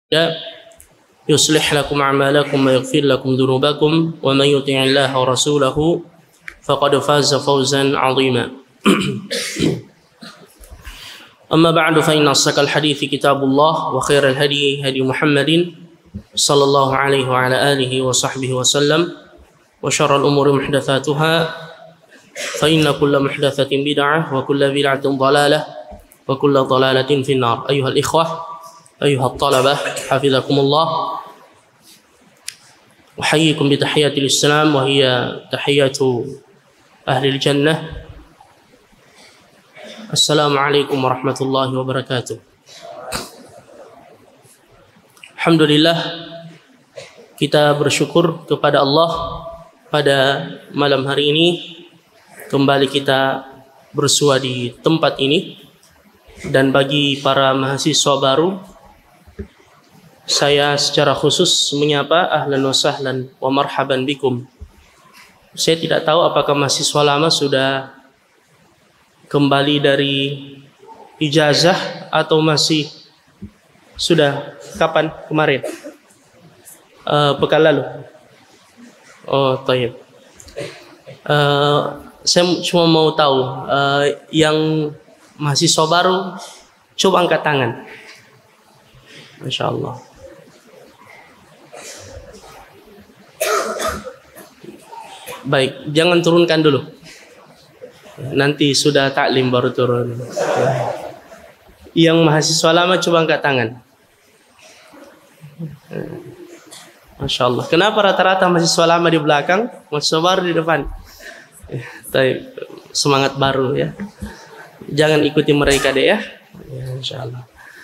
يصلح لكم أعمالكم ويغفر لكم ذنوبكم ومن يطع الله ورسوله فقد فاز فوزا عظيما. أما بعد فإن أصدق الحديث كتاب الله وخير الهدي هدي محمد صلى الله عليه وعلى آله وصحبه وسلم وشر الأمور محدثاتها فإن كل محدثة بدعة وكل بدعة ضلالة وكل ضلالة في النار. أيها الإخوة أيها الطلبة حفظكم الله، أحييكم بتحية الإسلام وهي تحية أهل الجنة. Assalamualaikum warahmatullahi wabarakatuh. Alhamdulillah, kita bersyukur kepada Allah pada malam hari ini kembali kita bersua di tempat ini. Dan bagi para mahasiswa baru, saya secara khusus menyapa ahlan wa sahlan wa marhaban bikum. Saya tidak tahu apakah mahasiswa lama sudah kembali dari ijazah atau masih sudah kapan kemarin? Pekan lalu. Oh, tayyib. Saya cuma mau tahu yang mahasiswa baru, coba angkat tangan. Masya Allah. Baik, jangan turunkan dulu. Nanti sudah taklim baru turun. Yang mahasiswa lama coba angkat tangan. Masya Allah. Kenapa rata-rata mahasiswa lama di belakang, mahasiswa baru di depan? Semangat baru ya. Jangan ikuti mereka deh ya. Insya Allah.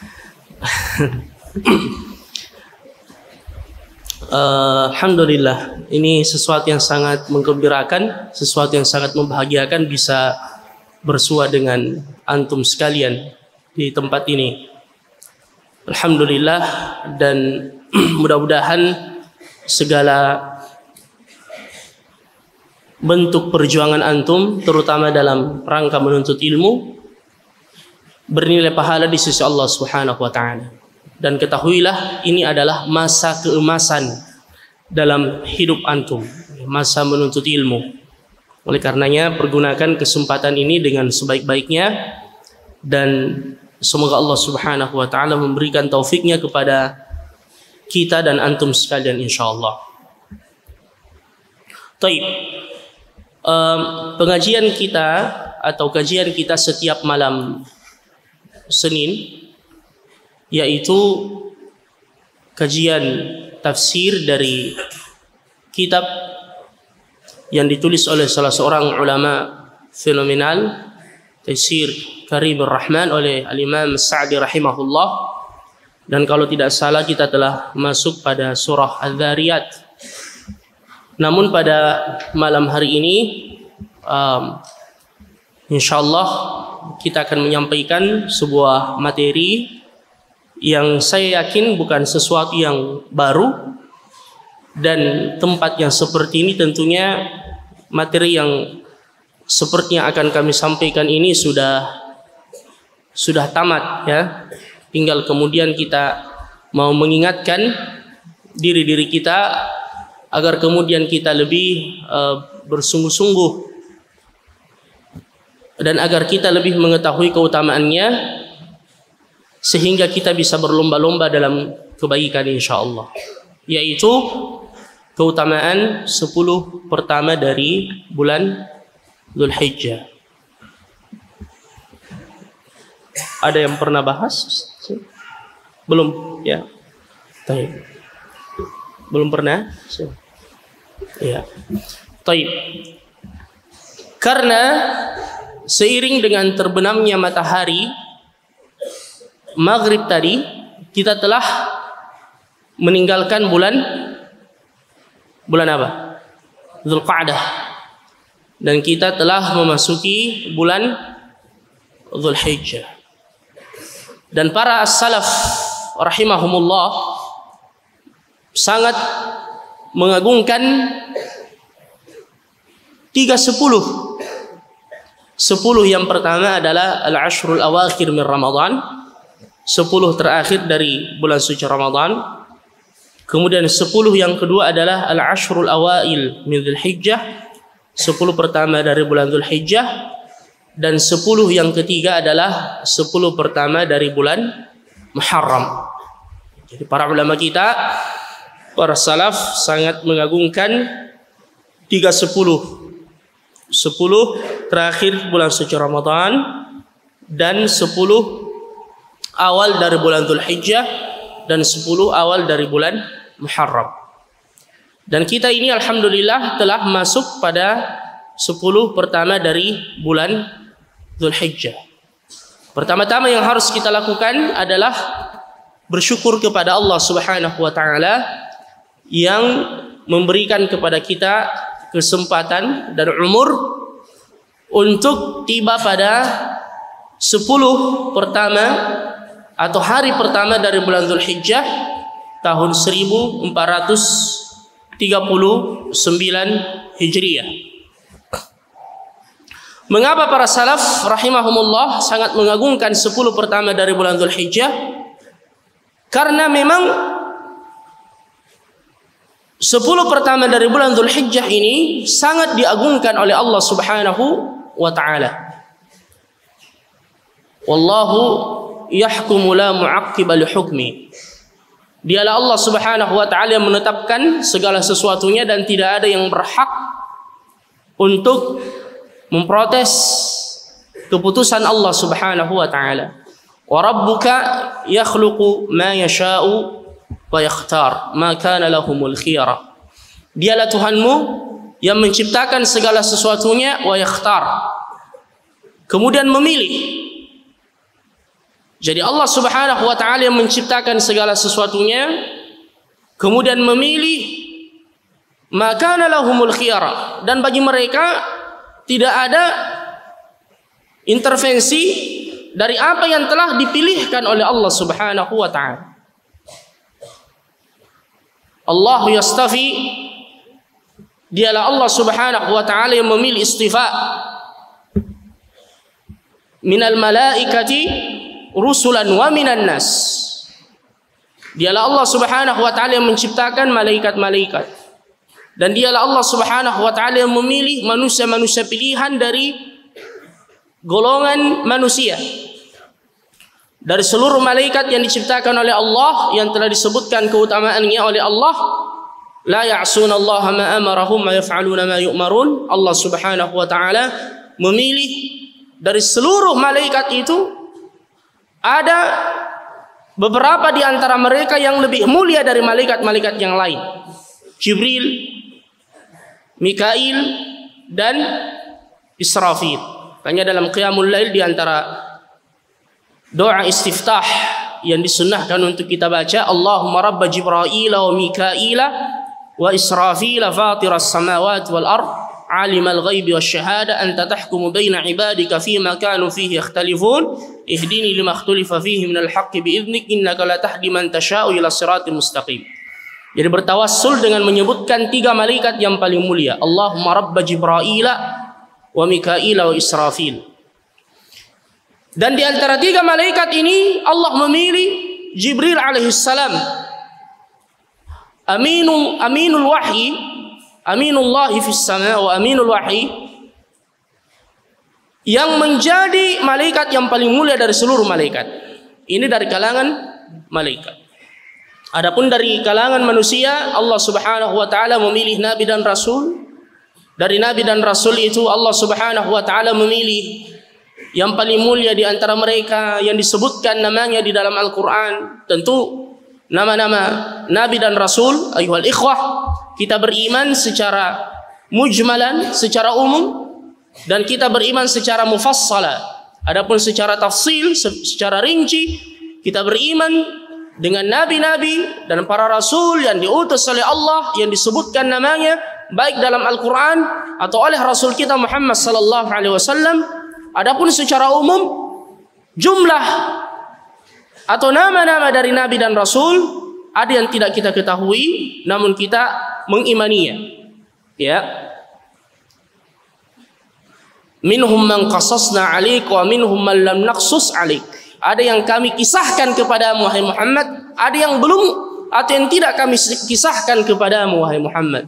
Alhamdulillah, ini sesuatu yang sangat menggembirakan, sesuatu yang sangat membahagiakan bisa bersua dengan antum sekalian di tempat ini. Alhamdulillah, dan mudah-mudahan segala bentuk perjuangan antum, terutama dalam rangka menuntut ilmu, bernilai pahala di sisi Allah Subhanahu wa taala. Dan ketahuilah ini adalah masa keemasan dalam hidup antum, masa menuntut ilmu. Oleh karenanya pergunakan kesempatan ini dengan sebaik-baiknya, dan semoga Allah Subhanahu wa taala memberikan taufiknya kepada kita dan antum sekalian insyaallah. Baik. Pengajian kita atau kajian kita setiap malam Senin, yaitu kajian tafsir dari kitab yang ditulis oleh salah seorang ulama fenomenal, Tafsir Karimur Rahman oleh Al-Imam Sa'di rahimahullah. Dan kalau tidak salah kita telah masuk pada surah Adz-Dzariyat. Namun pada malam hari ini insyaallah kita akan menyampaikan sebuah materi yang saya yakin bukan sesuatu yang baru, dan tempat yang seperti ini tentunya materi yang seperti yang akan kami sampaikan ini sudah tamat ya. Tinggal kemudian kita mau mengingatkan diri-diri kita agar kemudian kita lebih bersungguh-sungguh dan agar kita lebih mengetahui keutamaannya, sehingga kita bisa berlomba-lomba dalam kebaikan insyaallah, yaitu keutamaan 10 pertama dari bulan Dzulhijjah. Ada yang pernah bahas? Belum ya? Baik. Belum pernah? Ya. Baik. Karena seiring dengan terbenamnya matahari maghrib tadi, kita telah meninggalkan bulan apa? Dzulqa'dah. Dan kita telah memasuki bulan Dzulhijjah. Dan para as-salaf rahimahumullah sangat mengagungkan 10 yang pertama adalah al-ashrul awakhir min Ramadan, 10 terakhir dari bulan suci Ramadan. Kemudian 10 yang kedua adalah al-ashrul awail min Dzulhijjah, 10 pertama dari bulan Dzulhijjah, dan 10 yang ketiga adalah 10 pertama dari bulan Muharram. Jadi para ulama kita, para salaf sangat mengagungkan 10 terakhir bulan suci Ramadan dan 10 awal dari bulan Dzulhijjah dan 10 awal dari bulan Muharram. Dan kita ini alhamdulillah telah masuk pada 10 pertama dari bulan Dzulhijjah. Pertama-tama yang harus kita lakukan adalah bersyukur kepada Allah Subhanahu wa taala yang memberikan kepada kita kesempatan dan umur untuk tiba pada 10 pertama atau hari pertama dari bulan Dzulhijjah tahun 1439 Hijriah. Mengapa para salaf rahimahumullah sangat mengagungkan 10 pertama dari bulan Dzulhijjah? Karena memang 10 pertama dari bulan Dzulhijjah ini sangat diagungkan oleh Allah Subhanahu wa taala. Wallahu yahkumu la mu'aqqiba li hukmi. Dialah Allah Subhanahu wa taala yang menetapkan segala sesuatunya dan tidak ada yang berhak untuk memprotes keputusan Allah Subhanahu wa taala. Wa rabbuka yakhluqu ma yasha'u wa yakhtar ma kana lahumul khiyara. Dialah Tuhanmu yang menciptakan segala sesuatunya wa yakhtar, kemudian memilih. Jadi Allah Subhanahu wa taala yang menciptakan segala sesuatunya kemudian memilih, maka lahumul khiyara, dan bagi mereka tidak ada intervensi dari apa yang telah dipilihkan oleh Allah Subhanahu wa taala. Allah yastafi, dialah Allah Subhanahu wa taala yang memilih istifa minal malaikati rusulan wa minan nas. Dialah Allah Subhanahu wa taala yang menciptakan malaikat-malaikat, dan dialah Allah Subhanahu wa taala yang memilih manusia-manusia pilihan dari golongan manusia. Dari seluruh malaikat yang diciptakan oleh Allah yang telah disebutkan keutamaannya oleh Allah, la ya'sunallaha ma amarahum wa yaf'aluna ma yu'marun. Allah Subhanahu wa taala memilih dari seluruh malaikat itu ada beberapa di antara mereka yang lebih mulia dari malaikat-malaikat yang lain. Jibril, Mikail, dan Israfil. Hanya dalam qiyamul lail di antara doa istiftah yang disunnahkan untuk kita baca, Allahumma rabba Jibril wa Mikail wa Israfil fatiras samawati wal ard alimal ghaibi wasyahada anta tahkumu baina ibadika fima kanu fihi yakhtalifun ihdini lima ikhtalafa fihi minal haqqi bi'idhnik innaka la tahdi man tasha'u ila siratal mustaqim. Jadi bertawassul dengan menyebutkan 3 malaikat yang paling mulia, Allahumma rabba Jibril wa Mikail wa Israfil. Dan di antara 3 malaikat ini Allah memilih Jibril alaihissalam, aminul wahyi, aminullahi fis sama wa aminul wahyi, yang menjadi malaikat yang paling mulia dari seluruh malaikat. Ini dari kalangan malaikat. Adapun dari kalangan manusia, Allah Subhanahu wa taala memilih nabi dan rasul. Dari nabi dan rasul itu Allah Subhanahu wa taala memilih yang paling mulia di antara mereka yang disebutkan namanya di dalam Al-Qur'an. Tentu nama-nama nabi dan rasul, ayuhal ikhwah, kita beriman secara mujmalan, secara umum, dan kita beriman secara mufassala. Adapun secara tafsil, secara rinci, kita beriman dengan nabi-nabi dan para rasul yang diutus oleh Allah yang disebutkan namanya baik dalam Al-Qur'an atau oleh Rasul kita Muhammad sallallahu alaihi wasallam. Adapun secara umum, jumlah atau nama-nama dari nabi dan rasul ada yang tidak kita ketahui namun kita mengimaninya. Ya. Minhum man qasasna 'alaik wa minhum man lam naqsus 'alaik. ada yang kami kisahkan kepadamu wahai Muhammad, ada yang belum atau yang tidak kami kisahkan kepadamu wahai Muhammad.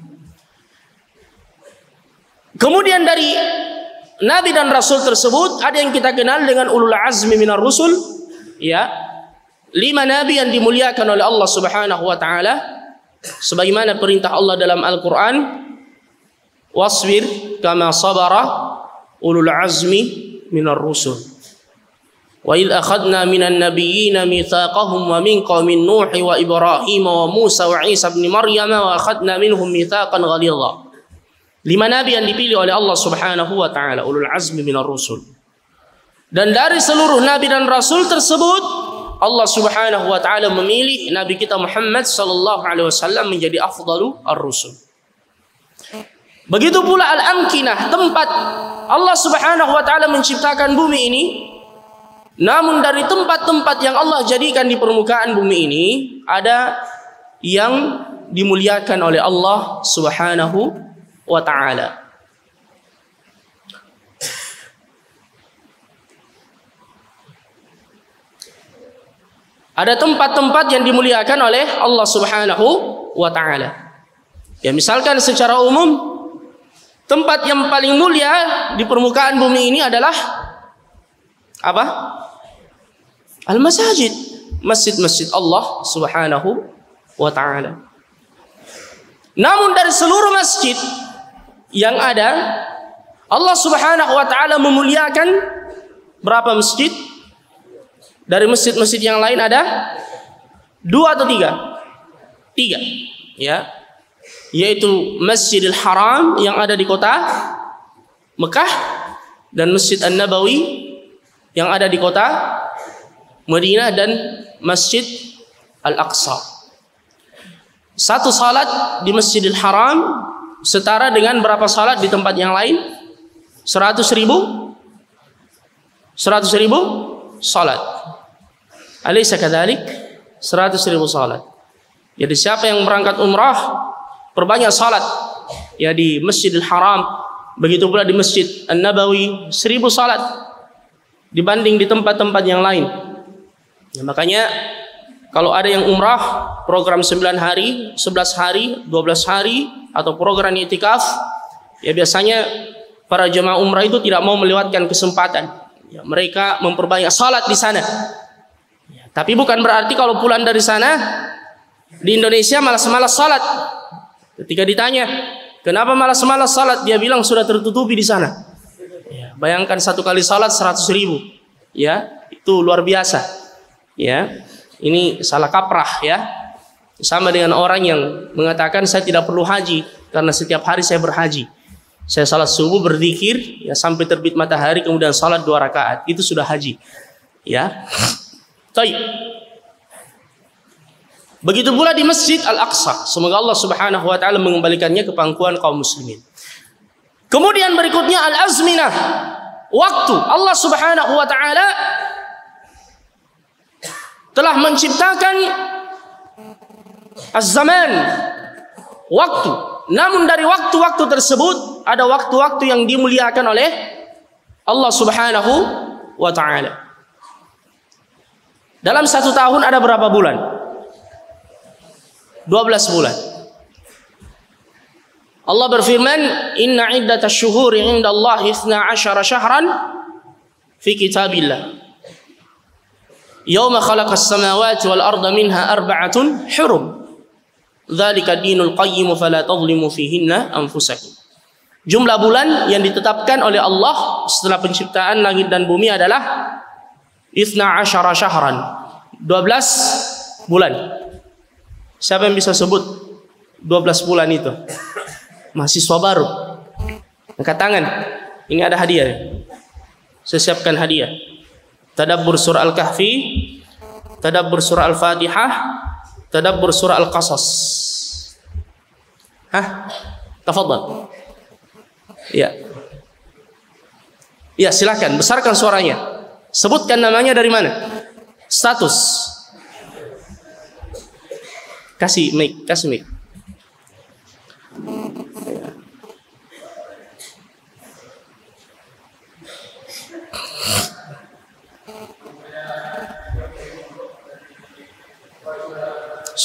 Kemudian dari nabi dan rasul tersebut ada yang kita kenal dengan ulul azmi minar rusul, ya. 5 nabi yang dimuliakan oleh Allah Subhanahu wa taala sebagaimana perintah Allah dalam Al-Qur'an, wasbir kama sabara ulul azmi minar rusul. Wa idh akhadna minan nabiyyina mitsaqahum wa min qaumin Nuh wa Ibrahim wa Musa wa Isa ibn Maryam wa akhadna minhum mitsaqan ghalidha. 5 nabi yang dipilih oleh Allah Subhanahu wa taala, ulul azmi minar rusul. Dan dari seluruh nabi dan rasul tersebut, Allah Subhanahu wa taala memilih nabi kita Muhammad sallallahu alaihi wasallam menjadi afdalu ar-rusul. Begitu pula al-amkinah, tempat Allah Subhanahu wa taala menciptakan bumi ini. Namun dari tempat-tempat yang Allah jadikan di permukaan bumi ini, ada yang dimuliakan oleh Allah Subhanahu wa ta'ala. Ada tempat-tempat yang dimuliakan oleh Allah Subhanahu wa ta'ala. Ya, misalkan secara umum, tempat yang paling mulia di permukaan bumi ini adalah apa? Al-masajid, masjid-masjid Allah Subhanahu wa ta'ala. Namun dari seluruh masjid yang ada, Allah Subhanahu wa taala memuliakan berapa masjid? Dari masjid-masjid yang lain ada 2 atau 3? 3, ya. Yaitu Masjidil Haram yang ada di kota Mekah dan Masjid An-Nabawi yang ada di kota Madinah dan Masjid Al-Aqsa. Satu salat di Masjidil Haram setara dengan berapa salat di tempat yang lain? 100.000 salat. Alaysa kadzalik? 100.000 salat. Jadi siapa yang berangkat umrah, perbanyak salat ya di Masjidil Haram. Begitu pula di Masjid An-Nabawi, 1000 salat dibanding di tempat-tempat yang lain. Ya, makanya kalau ada yang umrah program 9 hari, 11 hari, 12 hari atau program i'tikaf, ya biasanya para jemaah umrah itu tidak mau melewatkan kesempatan. Ya, mereka memperbanyak salat di sana. Ya, tapi bukan berarti kalau pulang dari sana di Indonesia malas-malas salat. Ketika ditanya, "Kenapa malas-malas salat?" Dia bilang sudah tertutupi di sana. Ya, bayangkan 1 kali salat 100.000. Ya, itu luar biasa. Ya. Ini salah kaprah ya. Sama dengan orang yang mengatakan saya tidak perlu haji karena setiap hari saya berhaji. Saya salat subuh berzikir ya sampai terbit matahari kemudian salat 2 rakaat. Itu sudah haji. Ya. Baik. Begitu pula di Masjid Al-Aqsa. Semoga Allah Subhanahu wa taala mengembalikannya ke pangkuan kaum muslimin. Kemudian berikutnya al-azminah. Waktu. Allah Subhanahu wa taala telah menciptakan az-zaman, waktu. Namun dari waktu-waktu tersebut ada waktu-waktu yang dimuliakan oleh Allah Subhanahu wa taala. Dalam 1 tahun ada berapa bulan? 12 bulan. Allah berfirman, "Inna iddatasy syuhuri 'indallahi 12 syahran fi kitabillah. Yauma khalaqas samawati wal arda minha 4 hurum. Dzalika dinul qayyim fala tadhlimu fihinna anfusakum." Jumlah bulan yang ditetapkan oleh Allah setelah penciptaan langit dan bumi adalah 12 syahran. 12 bulan. Siapa yang bisa sebut 12 bulan itu? Mahasiswa baru. Angkat tangan. Ini ada hadiah. Saya siapkan hadiah. Tadabbur surah Al-Kahfi, tadabbur surah Al-Fatihah, tadabbur surah Al-Qasas. Hah? Tafadhal. Ya. Ya, silakan besarkan suaranya. Sebutkan namanya dari mana? Status. Kasih mic, kasih mic.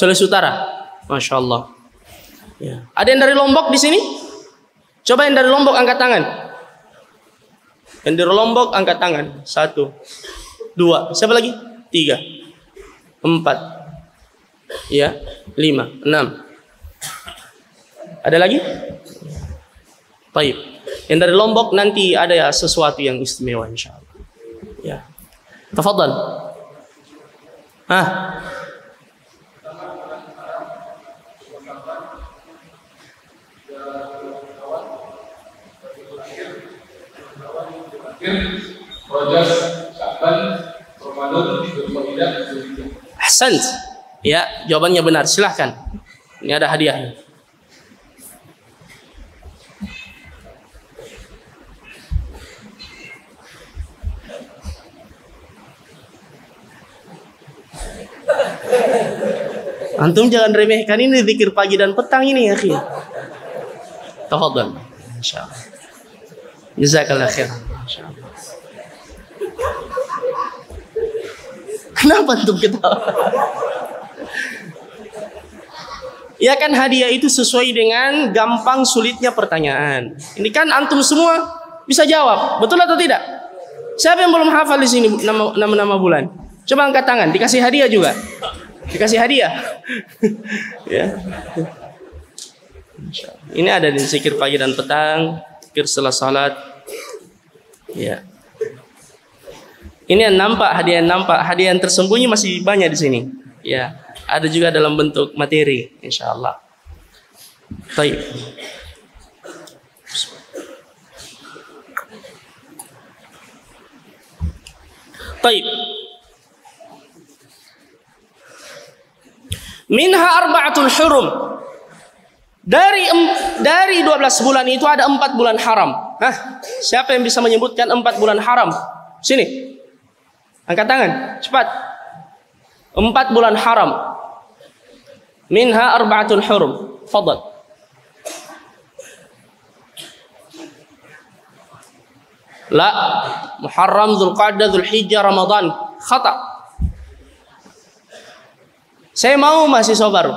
Sulawesi Utara. Masya Allah. Ya. Ada yang dari Lombok di sini? Coba yang dari Lombok angkat tangan. Yang dari Lombok angkat tangan. 1, 2. Siapa lagi? 3, 4. Ya, 5, 6. Ada lagi? Baik. Yang dari Lombok nanti ada ya sesuatu yang istimewa insyaallah. Ya. Tafadhal. Ahsant. Ya, jawabannya benar. Silahkan. Ini ada hadiahnya. Antum jangan remehkan ini zikir pagi dan petang ini ya, akhi. Tafadhal. Insyaallah. Jazakallahu khairan. Insyaallah. Kenapa antum ketawa? Ya kan hadiah itu sesuai dengan gampang sulitnya pertanyaan. Ini kan antum semua bisa jawab, betul atau tidak? Siapa yang belum hafal di sini nama-nama bulan? Coba angkat tangan, dikasih hadiah juga. Dikasih hadiah. Ya. Ini ada di zikir pagi dan petang, zikir setelah salat. Ya. Ini yang nampak, hadiah yang tersembunyi masih banyak di sini. Ya, ada juga dalam bentuk materi, insyaallah. Baik. Baik. Minha arba'atul hurum. Dari 12 bulan itu ada 4 bulan haram. Siapa yang bisa menyebutkan 4 bulan haram? Sini. Angkat tangan, cepat. 4 bulan haram. Minha arba'atul hurum. Fadhal. La, Muharram, Dzulqa'dah, Dzulhijjah, Ramadan. Khata. Saya mau mahasiswa baru.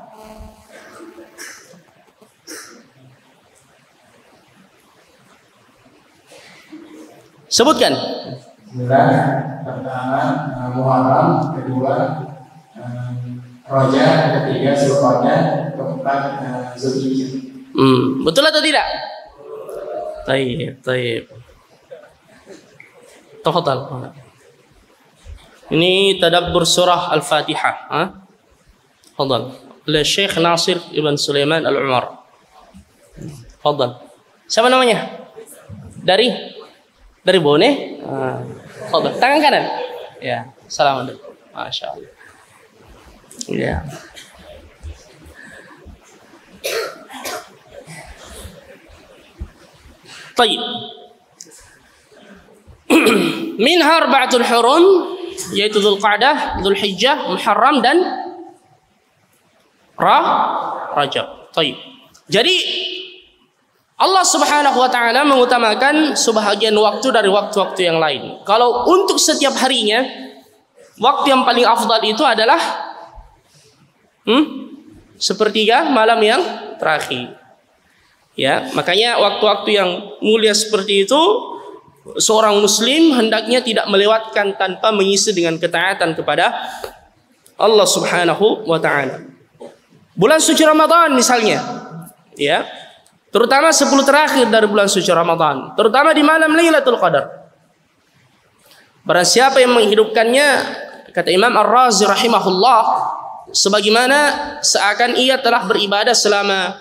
Sebutkan. Pertama Muharram, kedua Rajab, ketiga Dzulqa'dah, keempat Dzulhijjah. Betul atau tidak? Taib. Tafadhal. Ini tadabbur surah Al-Fatihah. Tafadhal. Oleh Syekh Nasir Ibn Sulaiman Al-Umar. Tafadhal. Siapa namanya? Dari Bone? Tafadhal. Tangan kanan. Ya, assalamualaikum. Masya Allah. Ya. Taib. Minha arba'atul hurum, yaitu Dzulqa'dah, Dzulhijjah, Muharram dan Rajab. Taib. Jadi Allah Subhanahu wa taala mengutamakan sebahagian waktu dari waktu-waktu yang lain. Kalau untuk setiap harinya, waktu yang paling afdal itu adalah sepertiga malam yang terakhir. Ya, makanya waktu-waktu yang mulia seperti itu seorang muslim hendaknya tidak melewatkan tanpa mengisi dengan ketaatan kepada Allah Subhanahu wa taala. Bulan suci Ramadan misalnya, ya. Terutama 10 terakhir dari bulan suci Ramadan, terutama di malam Lailatul Qadar. Barang siapa yang menghidupkannya, kata Imam Ar-Razi rahimahullah, sebagaimana seakan ia telah beribadah selama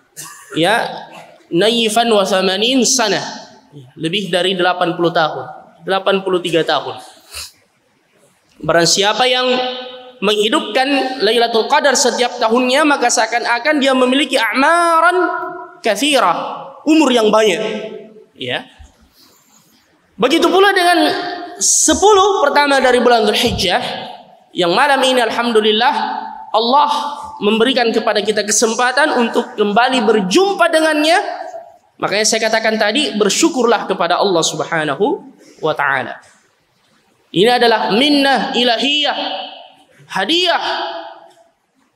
naifan wa thamanin sanah, lebih dari 80 tahun, 83 tahun. Barang siapa yang menghidupkan Lailatul Qadar setiap tahunnya, maka seakan-akan dia memiliki a'maran katsirah, umur yang banyak. Ya. Begitu pula dengan 10 pertama dari bulan Dzulhijjah, yang malam ini alhamdulillah Allah memberikan kepada kita kesempatan untuk kembali berjumpa dengannya. Makanya saya katakan tadi, bersyukurlah kepada Allah Subhanahu wa taala. Ini adalah minnah ilahiyah, hadiah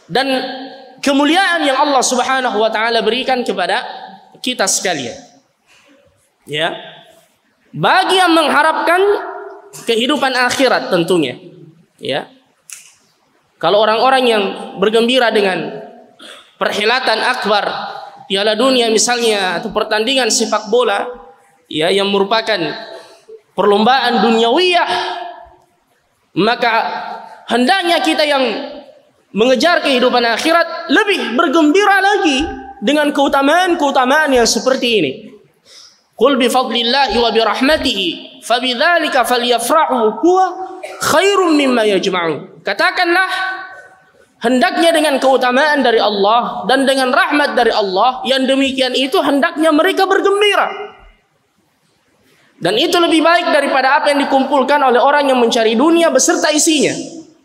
dan kemuliaan yang Allah Subhanahu wa taala berikan kepada kita sekalian. Ya. Bagi yang mengharapkan kehidupan akhirat tentunya, ya. Kalau orang-orang yang bergembira dengan perhelatan akbar Piala Dunia misalnya atau pertandingan sepak bola, ya, yang merupakan perlombaan duniawiyah, maka hendaknya kita yang mengejar kehidupan akhirat lebih bergembira lagi dengan keutamaan-keutamaan yang seperti ini. Qul bi fadlillahi wa bi rahmatihi fabidzalika falyafrahu huwa khairum mimma yajma'un. Katakanlah, hendaknya dengan keutamaan dari Allah dan dengan rahmat dari Allah, yang demikian itu hendaknya mereka bergembira. Dan itu lebih baik daripada apa yang dikumpulkan oleh orang yang mencari dunia beserta isinya.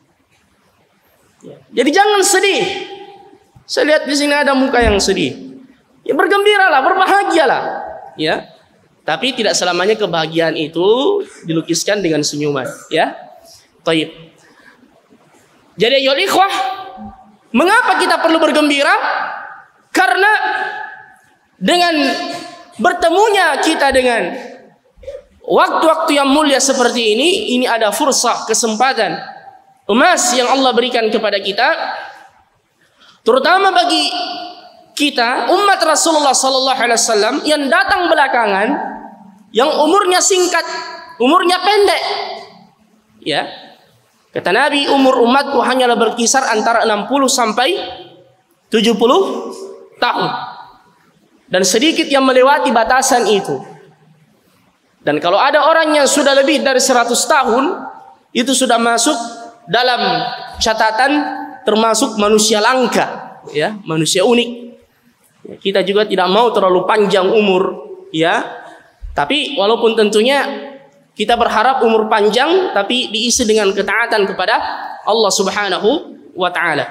Jadi jangan sedih. Saya lihat di sini ada muka yang sedih. Ya, bergembiralah, berbahagialah. Ya. Tapi tidak selamanya kebahagiaan itu dilukiskan dengan senyuman. Ya. Taib. Jadi ayyuhal ikhwah, mengapa kita perlu bergembira? Karena dengan bertemunya kita dengan waktu-waktu yang mulia seperti ini ada fursah, kesempatan emas yang Allah berikan kepada kita, terutama bagi kita umat Rasulullah sallallahu alaihi wasallam yang datang belakangan, yang umurnya singkat, umurnya pendek. Ya. Kata Nabi, umur umatku hanyalah berkisar antara 60 sampai 70 tahun. Dan sedikit yang melewati batasan itu. Dan kalau ada orang yang sudah lebih dari 100 tahun, itu sudah masuk dalam catatan termasuk manusia langka, ya, manusia unik. Ya, kita juga tidak mau terlalu panjang umur, ya. Tapi walaupun tentunya kita berharap umur panjang, tapi diisi dengan ketaatan kepada Allah Subhanahu wa taala.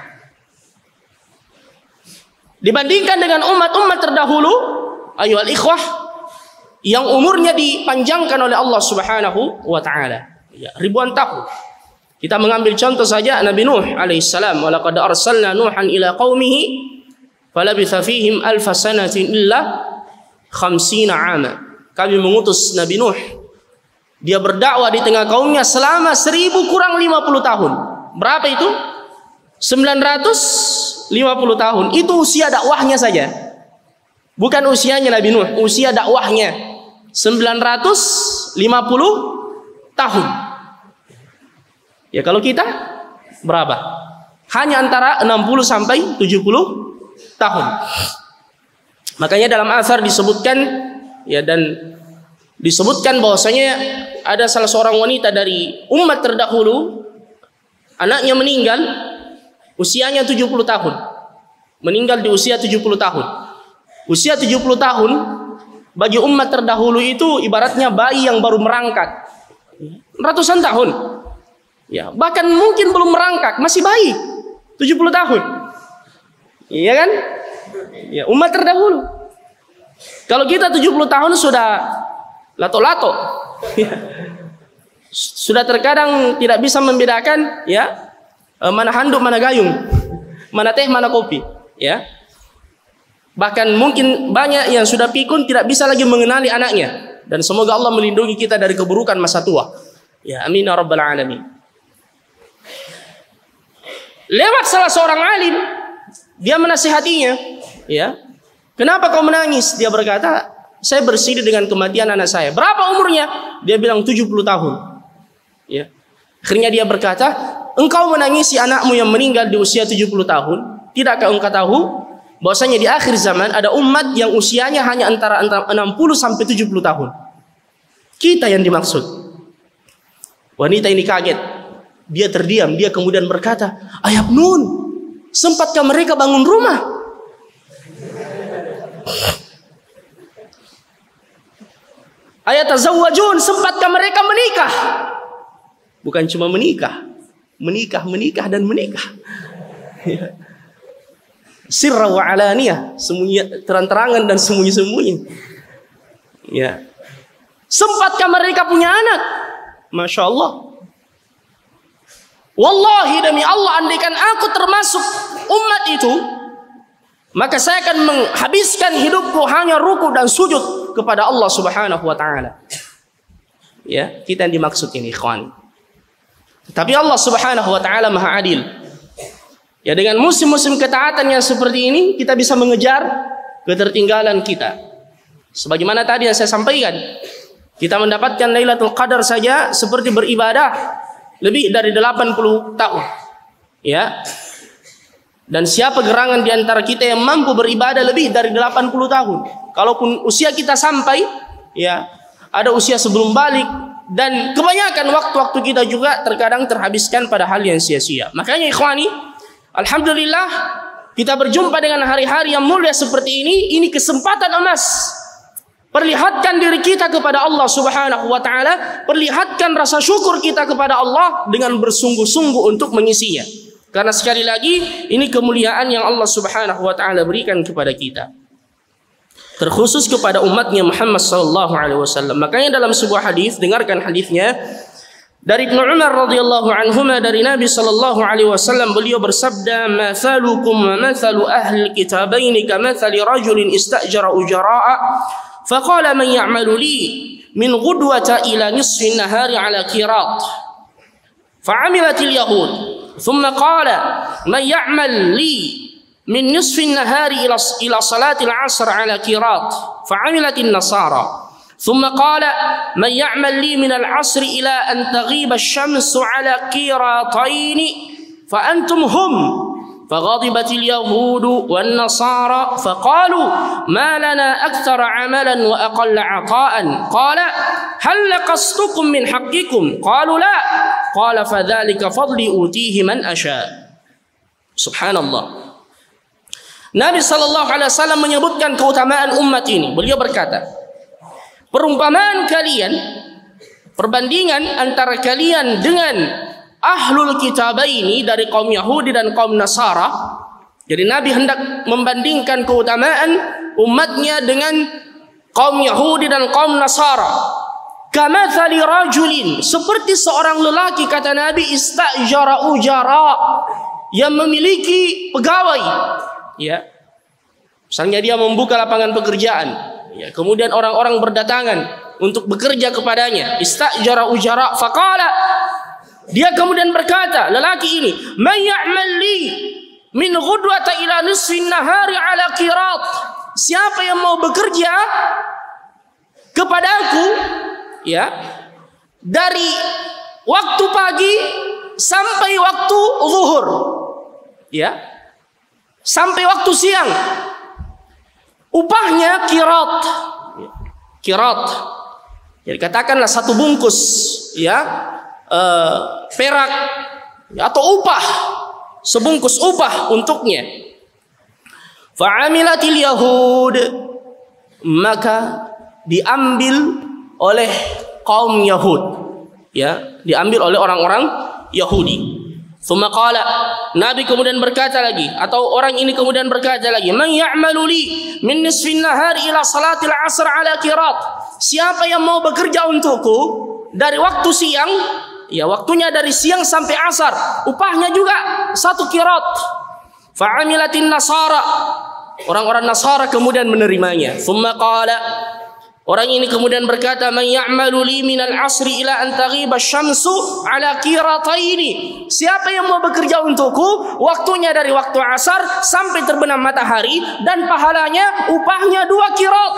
Dibandingkan dengan umat-umat terdahulu, ayyuhal ikhwah, yang umurnya dipanjangkan oleh Allah Subhanahu wa taala, ya, ribuan tahun. Kita mengambil contoh saja Nabi Nuh alaihissalam, walaqad arsalna Nuhan ila qaumihi falabitha fihim alf sanatin illa 50 'ama. Kami mengutus Nabi Nuh, dia berdakwah di tengah kaumnya selama 1000 kurang 50 tahun. Berapa itu? 950 tahun. Itu usia dakwahnya saja. Bukan usianya Nabi Nuh, usia dakwahnya 950 tahun. Ya, kalau kita berapa? Hanya antara 60 sampai 70 tahun. Makanya dalam asar disebutkan, ya, dan disebutkan bahwasanya ada salah seorang wanita dari umat terdahulu, anaknya meninggal usianya 70 tahun. Meninggal di usia 70 tahun. Usia 70 tahun bagi umat terdahulu itu ibaratnya bayi yang baru merangkak. Ratusan tahun. Ya, bahkan mungkin belum merangkak, masih bayi. 70 tahun. Iya kan? Ya, umat terdahulu. Kalau kita 70 tahun sudah lato-lato. Sudah terkadang tidak bisa membedakan, ya, mana handuk mana gayung, mana teh mana kopi, ya. Bahkan mungkin banyak yang sudah pikun tidak bisa lagi mengenali anaknya. Dan semoga Allah melindungi kita dari keburukan masa tua. Ya, amin ya rabbal alamin. Lewat salah seorang alim, dia menasihatinya, ya. Kenapa kau menangis? Dia berkata, saya bersedih dengan kematian anak saya. Berapa umurnya? Dia bilang 70 tahun. Ya. Akhirnya dia berkata, engkau menangisi anakmu yang meninggal di usia 70 tahun. Tidakkah engkau tahu bahwasanya di akhir zaman ada umat yang usianya hanya antara 60 sampai 70 tahun. Kita yang dimaksud. Wanita ini kaget. Dia terdiam. Dia kemudian berkata, Ayah Nun, sempatkah mereka bangun rumah? Ayatazawwajun, sempatkah mereka menikah? Bukan cuma menikah, menikah dan menikah. Sirra wa alaniyah, sembunyi terang-terangan dan sembunyi-sembunyi. Ya. Sempatkah mereka punya anak? Masya Allah. Wallahi demi Allah, andaikan aku termasuk umat itu, maka saya akan menghabiskan hidupku hanya ruku dan sujud kepada Allah Subhanahu wa taala. Ya, kita yang dimaksud ini, ikhwan. Tapi Allah Subhanahu wa taala Maha Adil. Ya, dengan musim-musim ketaatan yang seperti ini kita bisa mengejar ketertinggalan kita. Sebagaimana tadi yang saya sampaikan, kita mendapatkan Lailatul Qadar saja seperti beribadah lebih dari 80 tahun. Ya. Dan siapa gerangan di antara kita yang mampu beribadah lebih dari 80 tahun? Kalaupun usia kita sampai, ya, ada usia sebelum balik, dan kebanyakan waktu-waktu kita juga terkadang terhabiskan pada hal yang sia-sia. Makanya ikhwani, alhamdulillah kita berjumpa dengan hari-hari yang mulia seperti ini kesempatan emas. Perlihatkan diri kita kepada Allah Subhanahu wa taala, perlihatkan rasa syukur kita kepada Allah dengan bersungguh-sungguh untuk mengisinya. Karena sekali lagi ini kemuliaan yang Allah Subhanahu wa taala berikan kepada kita. Terkhusus kepada umatnya Muhammad sallallahu alaihi wasallam. Makanya dalam sebuah hadis, dengarkan hadisnya dari Ibnu Umar radhiyallahu anhuma, dari Nabi sallallahu alaihi wasallam, beliau bersabda, "Mathalukum wa mathalu ahli kitabaini kamathali rajulin istajara ujara'a faqala man ya'malu li min ghudwata ila nisfi an-nahari ala qirat fa'amilatil yahud thumma qala man ya'mal li min nisfi an-nahari ila salatil 'asr ala qirat fa'amilatin nasara ثم قال من يعمل لي من العصر إلى أن تغيب الشمس على قيراطين فأنتم هم فغضبت اليهود والنصارى فقالوا ما لنا أكثر عملا وأقل عطاء قال هل لقصتكم من حقكم قالوا لا قال فذلك فضلي أوتيه من أشاء. Subhanallah. Nabi SAW menyebutkan keutamaan umat ini. Beliau berkata, perumpamaan kalian, perbandingan antara kalian dengan ahlul kitabaini dari kaum Yahudi dan kaum Nasara. Jadi Nabi hendak membandingkan keutamaan umatnya dengan kaum Yahudi dan kaum Nasara. Kamathali rajulin, seperti seorang lelaki, kata Nabi, istajara ujara, yang memiliki pegawai. Ya, misalnya dia membuka lapangan pekerjaan. Ya, kemudian orang-orang berdatangan untuk bekerja kepadanya. Istajara ujara faqala, dia kemudian berkata, lelaki ini, man ya'mal li min ghudwata ila nisfi nahari ala qirat, siapa yang mau bekerja kepadaku, ya, dari waktu pagi sampai waktu zuhur, ya, sampai waktu siang, upahnya qirat. Qirat, jadi katakanlah satu bungkus, ya, perak, ya, atau upah, sebungkus upah untuknya. Fa'amilatil yahud, maka diambil oleh kaum Yahud, ya, diambil oleh orang-orang Yahudi. Tsumma qala, Nabi kemudian berkata lagi, atau orang ini kemudian berkata lagi, man ya'malu li min nisfin nahari ila salatil 'asr ala qirat, siapa yang mau bekerja untukku dari waktu siang, ya, waktunya dari siang sampai asar, upahnya juga satu qirat. Fa'amilatin nasara, orang-orang Nasara kemudian menerimanya. Tsumma qala, orang ini kemudian berkata, man ya'malu li minal 'asri ila an taghiba asy-syamsu 'ala qirataini, siapa yang mau bekerja untukku waktunya dari waktu asar sampai terbenam matahari dan pahalanya upahnya 2 qirat.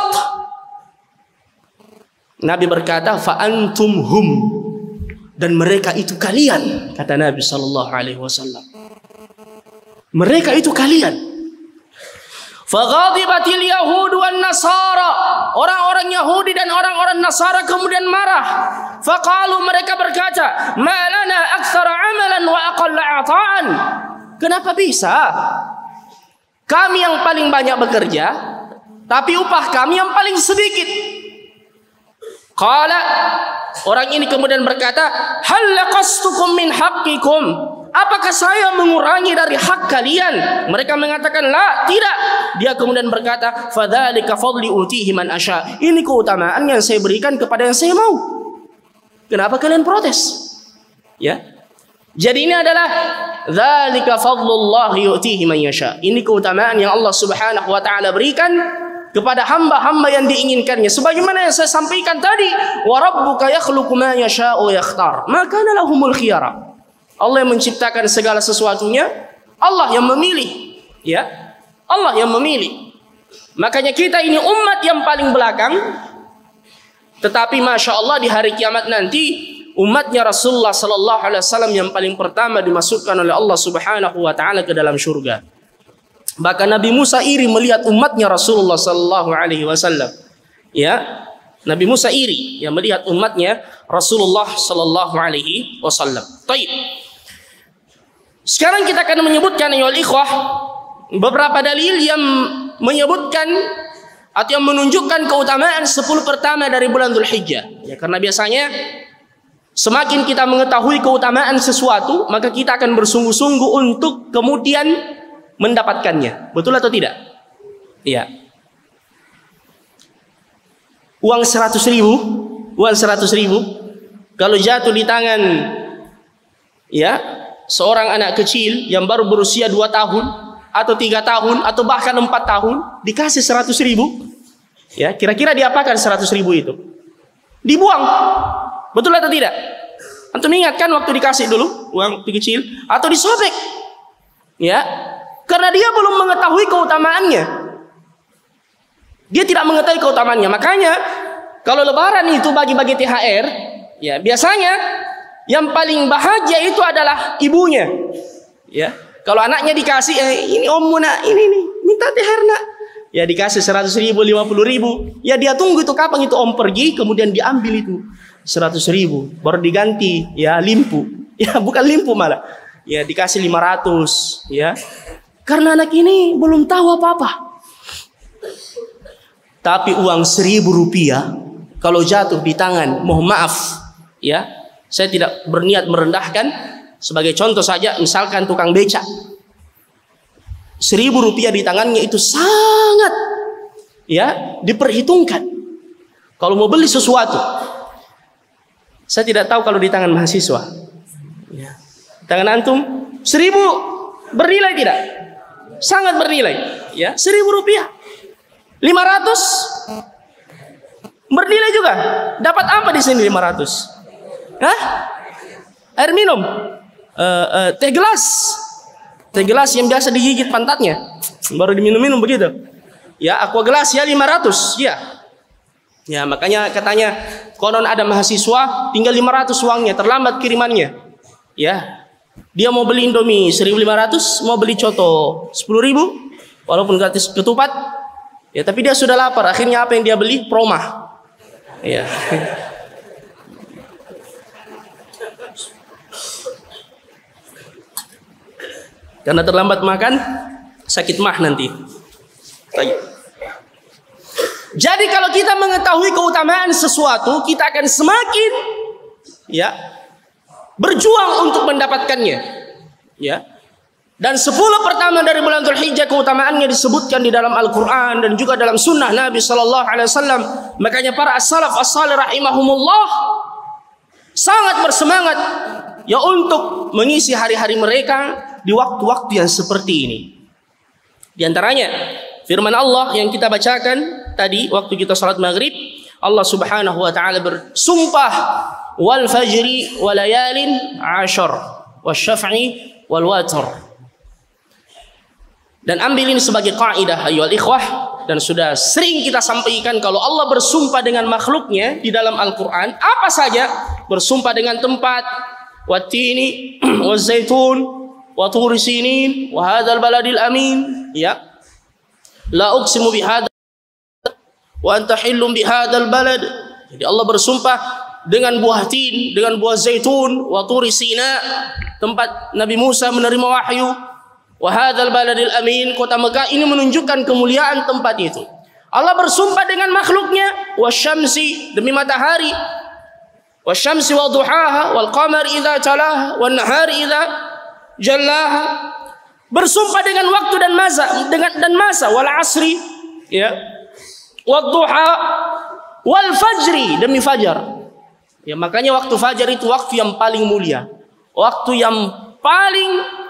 Nabi berkata, fa antum hum, dan mereka itu kalian, kata Nabi sallallahu alaihi wasallam. Mereka itu kalian. Faghadibatil yahud wan nasara, orang-orang Yahudi dan orang-orang Nasara kemudian marah. Faqalu, mereka berkata, ma lana aktsara amalan wa aqalla ata'an, kenapa bisa kami yang paling banyak bekerja tapi upah kami yang paling sedikit? Qala, orang ini kemudian berkata, hal laqastukum min haqqikum, apakah saya mengurangi dari hak kalian? Mereka mengatakan, la, tidak. Dia kemudian berkata, fadzalika fadli utihi man asya, ini keutamaan yang saya berikan kepada yang saya mau. Kenapa kalian protes? Ya, Jadi ini adalah dzalika fadlullah yu'tihi man yasha. Ini keutamaan yang Allah Subhanahu wa taala berikan kepada hamba-hamba yang diinginkannya. Sebagaimana yang saya sampaikan tadi, wa rabbuka yakhluqu ma yasha'u yakhtar. Maka lahumul khiyara. Allah yang menciptakan segala sesuatunya, Allah yang memilih, ya. Allah yang memilih. Makanya kita ini umat yang paling belakang, tetapi masya Allah di hari kiamat nanti umatnya Rasulullah sallallahu alaihi wasallam yang paling pertama dimasukkan oleh Allah Subhanahu wa taala ke dalam surga. Bahkan Nabi Musa iri melihat umatnya Rasulullah sallallahu alaihi wasallam. Ya, Nabi Musa iri yang melihat umatnya Rasulullah sallallahu alaihi wasallam. Baik. Sekarang kita akan menyebutkan ayyuhal ikhwah beberapa dalil yang menyebutkan atau yang menunjukkan keutamaan 10 pertama dari bulan Dzulhijjah. Ya, karena biasanya semakin kita mengetahui keutamaan sesuatu, maka kita akan bersungguh-sungguh untuk kemudian mendapatkannya. Betul atau tidak? Iya. Uang 100.000, kalau jatuh di tangan ya seorang anak kecil yang baru berusia 2 tahun atau 3 tahun atau bahkan 4 tahun, dikasih 100.000, ya kira-kira diapakan 100.000 itu? Dibuang. Betul atau tidak? Antum ingat kan waktu dikasih dulu uang kecil atau disobek? Ya, karena dia belum mengetahui keutamaannya. Dia tidak mengetahui keutamaannya. Makanya kalau Lebaran itu bagi-bagi THR, ya biasanya yang paling bahagia itu adalah ibunya. Ya, kalau anaknya dikasih, ini om nak, ini nih, minta THR nak. Ya dikasih 100.000, 50.000. Ya dia tunggu itu kapan itu om pergi, kemudian diambil itu 100.000, baru diganti ya limpu, ya bukan limpu malah, ya dikasih 500, ya karena anak ini belum tahu apa-apa. Tapi uang 1.000 rupiah kalau jatuh di tangan, mohon maaf, ya saya tidak berniat merendahkan, sebagai contoh saja, misalkan tukang becak, 1.000 rupiah di tangannya itu sangat, ya diperhitungkan. Kalau mau beli sesuatu, saya tidak tahu kalau di tangan mahasiswa, ya. Tangan antum 1.000 bernilai tidak? Sangat bernilai, ya 1.000 rupiah. 500 bernilai juga. Dapat apa di sini 500? Hah? Air minum, teh gelas yang biasa digigit pantatnya, baru diminum-minum begitu. Ya aqua gelas ya 500, ya. Ya makanya katanya konon ada mahasiswa tinggal 500 uangnya, terlambat kirimannya. Ya, dia mau beli Indomie 1.500, mau beli coto 10.000, walaupun gratis ketupat. Ya tapi dia sudah lapar. Akhirnya apa yang dia beli? Promah. Ya. Karena terlambat makan, sakit mah nanti. Jadi kalau kita mengetahui keutamaan sesuatu, kita akan semakin ya berjuang untuk mendapatkannya. Ya. Dan 10 pertama dari bulan Dzulhijjah keutamaannya disebutkan di dalam Al-Qur'an dan juga dalam sunnah Nabi sallallahu alaihi wasallam. Makanya para as-salaf as-salih rahimahumullah sangat bersemangat ya untuk mengisi hari-hari mereka di waktu-waktu yang seperti ini. Di antaranya firman Allah yang kita bacakan tadi waktu kita salat maghrib, Allah Subhanahu wa taala bersumpah wal fajri wa layalin 'ashar wasyaf'i wal watr. Dan ambil ini sebagai kaidah ayyuhal ikhwah, dan sudah sering kita sampaikan kalau Allah bersumpah dengan makhluknya di dalam Al-Qur'an, apa saja bersumpah dengan tempat, wattini wazaitun wa turi sinin wa hadzal baladil amin, ya. La uqsimu bihadza wa anta hillum bihadzal balad. Jadi Allah bersumpah dengan buah tin, dengan buah zaitun, wa turi sina, tempat Nabi Musa menerima wahyu, wa hadzal baladil amin, kota Mekah. Ini menunjukkan kemuliaan tempat itu. Allah bersumpah dengan makhluknya, wasyamsi, demi matahari, wasyamsi wa duhaha, wal qamari idza talaha, wan nahari idza jallaha. Bersumpah dengan waktu dan masa, wal asri, ya, wad duha, wal fajri, demi fajar. Ya makanya waktu fajar itu waktu yang paling mulia. waktu yang paling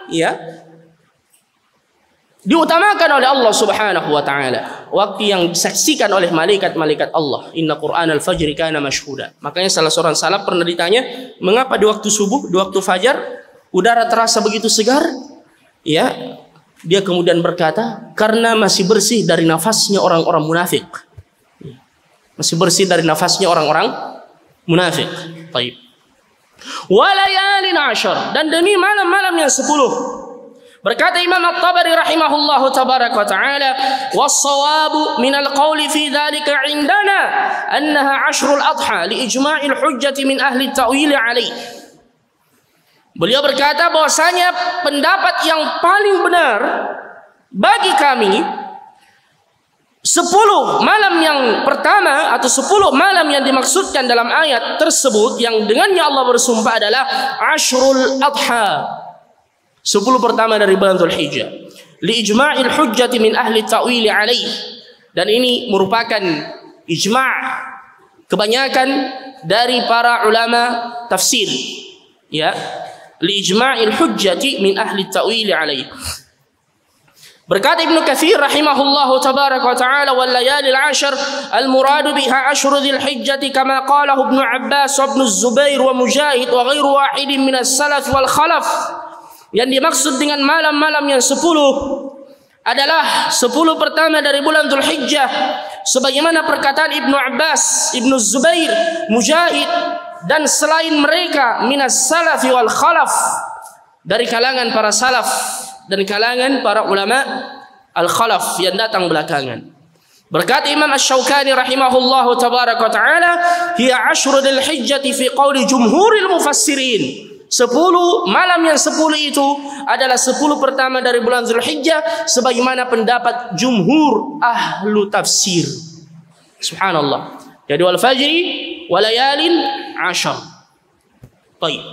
diutamakan oleh Allah Subhanahu wa taala, waktu yang disaksikan oleh malaikat-malaikat Allah. Inna Qur'anal fajri kana mashhuda. Makanya salah seorang salaf pernah ditanya, mengapa di waktu subuh, di waktu fajar udara terasa begitu segar? Dia kemudian berkata, karena masih bersih dari nafasnya orang-orang munafik. Masih bersih dari nafasnya orang-orang munafik. Baik. Walayalin ashar, dan demi malam-malam yang 10. Berkata Imam At-Tabari rahimahullahu tabaraka wa ta'ala, was-sawabu min al-qawli fi dhalika indana annaha ashrul adha li ijma'il hujjati min ahli ta'wil alaih. Beliau berkata bahwasanya pendapat yang paling benar bagi kami 10 malam yang pertama atau 10 malam yang dimaksudkan dalam ayat tersebut yang dengannya Allah bersumpah adalah ashrul adha, 10 pertama dari bulan Dzulhijjah, li ijma'il hujjati min ahli ta'wil alaih, dan ini merupakan ijma' kebanyakan dari para ulama tafsir, li ijma'il hujjati min ahli ta'wil alaih. Berkata Ibnu Katsir rahimahullahu tabaraka wa ta'ala, wal layalil 'ashr al muradu biha ashru dzil hijjati kama qalahu Ibnu Abbas wa Ibnu Zubair wa Mujahid wa ghairu wahidin min as-salaf wal khalaf. Yang dimaksud dengan malam-malam yang 10 adalah 10 pertama dari bulan Dzulhijjah, sebagaimana perkataan Ibnu Abbas, Ibnu Zubair, Mujahid, dan selain mereka minas salafi wal khalaf, dari kalangan para salaf dan kalangan para ulama al-khalaf yang datang belakangan. Berkata Imam Asy-Syaukani rahimahullahu tabaraka wa ta'ala, hiya ashru dzulhijjati fi qauli jumhuril mufassirin. 10 malam yang 10 itu adalah 10 pertama dari bulan Dzulhijjah sebagaimana pendapat jumhur ahlu tafsir. Subhanallah. Jadi wal fajri walayalin 'ashr. Baik.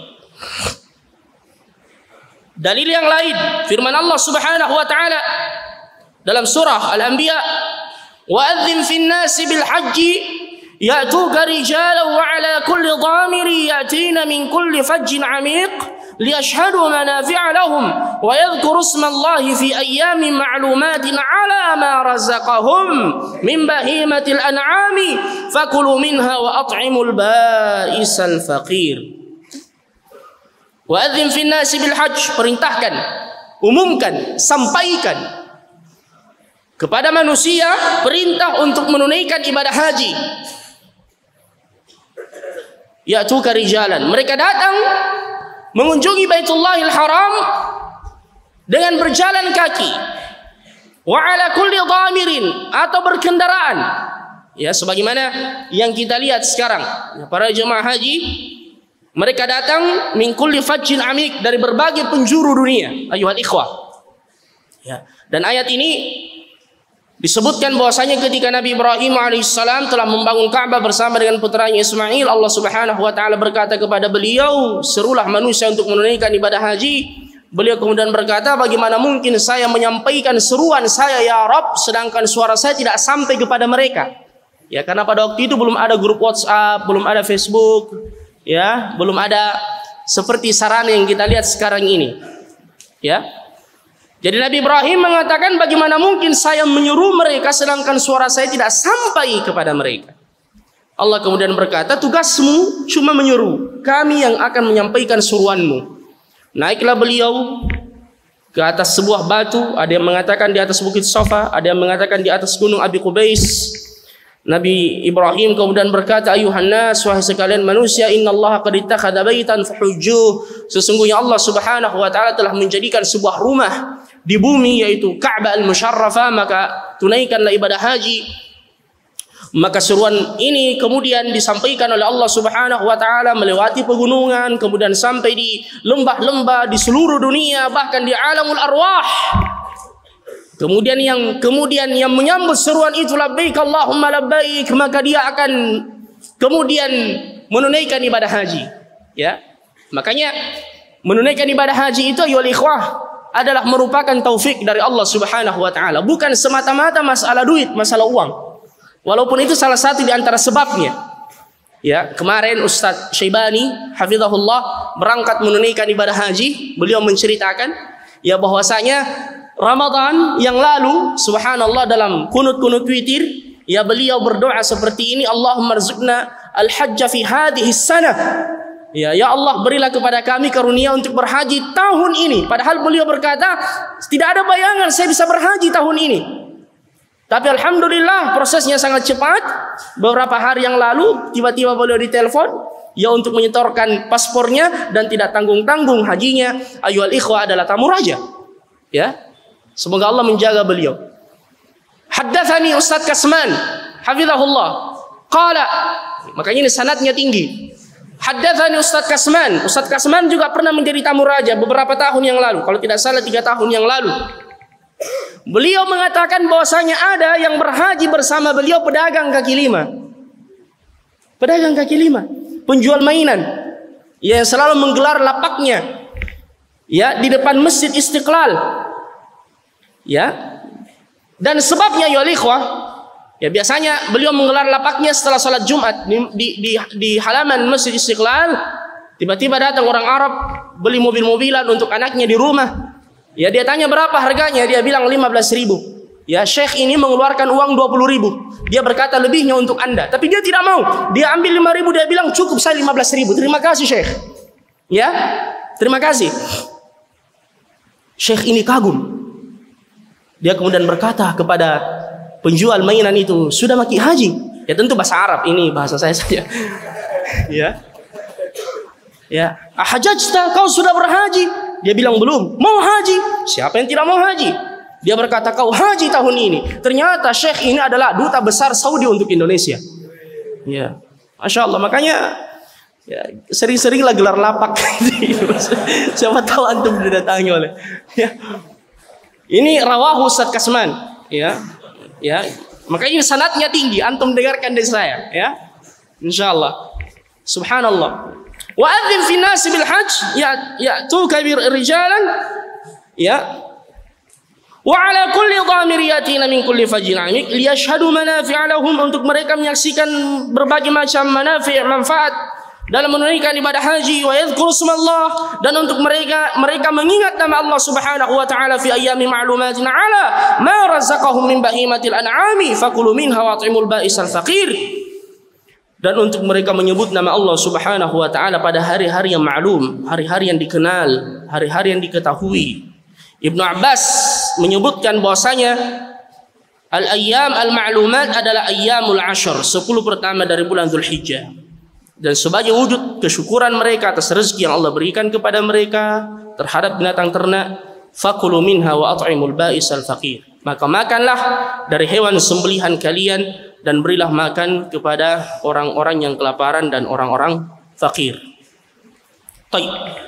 Dalil yang lain, firman Allah Subhanahu wa taala dalam surah Al-Anbiya, wa adzin fin nasi bil hajji ya'tuka rijalan wa 'ala kulli dhamiri ya'tina min kulli fajjin 'amiq liyashhadu manafi'a lahum wa yadhkuru ismallahi fi ayyamin ma'lumatin 'ala ma razaqahum min bahimatil an'ami fakulu minha wa at'imul ba'isal faqir. Wa adzin fin nasi bil hajj, perintahkan, umumkan, sampaikan kepada manusia perintah untuk menunaikan ibadah haji. Ya'tuka rijalan, mereka datang mengunjungi Baitullahil Haram dengan berjalan kaki, wa ala kulli dhamirin, atau berkendaraan, sebagaimana yang kita lihat sekarang para jemaah haji, mereka datang min kulli fajjin amik, dari berbagai penjuru dunia, ayuhal ikhwah. Dan ayat ini disebutkan bahwasanya ketika Nabi Ibrahim alaihissalam telah membangun Ka'bah bersama dengan putranya Ismail, Allah Subhanahu wa taala berkata kepada beliau, serulah manusia untuk menunaikan ibadah haji. Beliau kemudian berkata, bagaimana mungkin saya menyampaikan seruan saya ya Rabb sedangkan suara saya tidak sampai kepada mereka? Karena pada waktu itu belum ada grup WhatsApp, belum ada Facebook, belum ada seperti sarana yang kita lihat sekarang ini. Jadi Nabi Ibrahim mengatakan, bagaimana mungkin saya menyuruh mereka sedangkan suara saya tidak sampai kepada mereka. Allah kemudian berkata, tugasmu cuma menyuruh, kami yang akan menyampaikan suruhanmu. Naiklah beliau ke atas sebuah batu, ada yang mengatakan di atas bukit Safa, ada yang mengatakan di atas gunung Abi Qubais. Nabi Ibrahim kemudian berkata, ayuhan nas, wahai sekalian manusia, innallaha qad ittakhadha baitan fahujjuh, sesungguhnya Allah Subhanahu wa taala telah menjadikan sebuah rumah di bumi, yaitu Ka'bah al-Musyarrafah, maka tunaikanlah ibadah haji. Maka seruan ini kemudian disampaikan oleh Allah Subhanahu wa taala melewati pegunungan, kemudian sampai di lembah-lembah di seluruh dunia, bahkan di alamul arwah. Kemudian yang menyambut seruan itu labbaik Allahumma labbaik, maka dia akan kemudian menunaikan ibadah haji. Makanya menunaikan ibadah haji itu ayyuhal ikhwah adalah merupakan taufik dari Allah Subhanahu wa taala, bukan semata-mata masalah duit, masalah uang. Walaupun itu salah satu di antara sebabnya. Ya, kemarin Ustadz Syaibani hafizahullah berangkat menunaikan ibadah haji, beliau menceritakan ya bahwasanya Ramadan yang lalu subhanallah dalam kunut-kunut witir ya beliau berdoa seperti ini, Allahumma rzuqna al-hajja fi hadhihi sanah. Ya Allah berilah kepada kami karunia untuk berhaji tahun ini. Padahal beliau berkata tidak ada bayangan saya bisa berhaji tahun ini. Tapi alhamdulillah prosesnya sangat cepat. Beberapa hari yang lalu tiba-tiba beliau ditelepon ya untuk menyetorkan paspornya dan tidak tanggung-tanggung hajinya. Ayyuhal ikhwah adalah tamu raja. Ya. Semoga Allah menjaga beliau. Haddatsani Ustaz Kasman hafizahullah. Qala, makanya ini sanadnya tinggi. Haddatsani Ustaz Kasman. Ustaz Kasman juga pernah menjadi tamu raja beberapa tahun yang lalu. Kalau tidak salah 3 tahun yang lalu. Beliau mengatakan bahwasanya ada yang berhaji bersama beliau pedagang kaki lima. Pedagang kaki lima, penjual mainan. Yang selalu menggelar lapaknya ya di depan Masjid Istiqlal. Ya. Dan sebabnya ya ikhwah, ya biasanya beliau menggelar lapaknya setelah salat Jumat di halaman Masjid Istiqlal. Tiba-tiba datang orang Arab beli mobil-mobilan untuk anaknya di rumah. Ya dia tanya berapa harganya, dia bilang 15.000. Ya Syekh ini mengeluarkan uang 20.000. Dia berkata lebihnya untuk Anda, tapi dia tidak mau. Dia ambil 5.000, dia bilang cukup saya 15.000. Terima kasih Syekh. Ya, terima kasih. Syekh ini kagum. Dia kemudian berkata kepada penjual mainan itu, sudah maki haji? Ya tentu bahasa Arab, ini bahasa saya saja. Ya. Ya, ahajajta, kau sudah berhaji? Dia bilang belum. Mau haji? Siapa yang tidak mau haji? Dia berkata kau haji tahun ini. Ternyata Syekh ini adalah duta besar Saudi untuk Indonesia. Ya, Masya Allah. Makanya ya, sering-seringlah gelar lapak. Siapa tahu antum didatangi oleh. Ya. Ini rawahu Ustaz Kasman. Ya, ya. Makanya ini sanadnya tinggi. Antum dengarkan dari saya. Ya, Insya Allah. Subhanallah. Wa adzin fi nas bil hajj ya'tuka rijalan ya wa ala kulli dhamir yatina min kulli fajjin 'amik liyashhadu manafi'a lahum, untuk mereka menyaksikan berbagai macam manfaat dalam menunaikan ibadah haji, wa yadhkuru smallah, dan untuk mereka mengingat nama Allah Subhanahu wa taala fi ayyamin ma'lumatin 'ala ma razaqahum min bahimatil an'ami fakulu minha wa at'imul ba'isal faqir. Dan untuk mereka menyebut nama Allah Subhanahu wa taala pada hari-hari yang ma'lum, hari-hari yang dikenal, hari-hari yang diketahui. Ibnu Abbas menyebutkan bahwasanya al-ayyam al-ma'lumat adalah ayyamul ashr, 10 pertama dari bulan Dzulhijjah. Dan sebagai wujud kesyukuran mereka atas rezeki yang Allah berikan kepada mereka terhadap binatang ternak, fakulu minha wa at'imul ba'isal faqir. Maka makanlah dari hewan sembelihan kalian dan berilah makan kepada orang-orang yang kelaparan dan orang-orang fakir. Baik.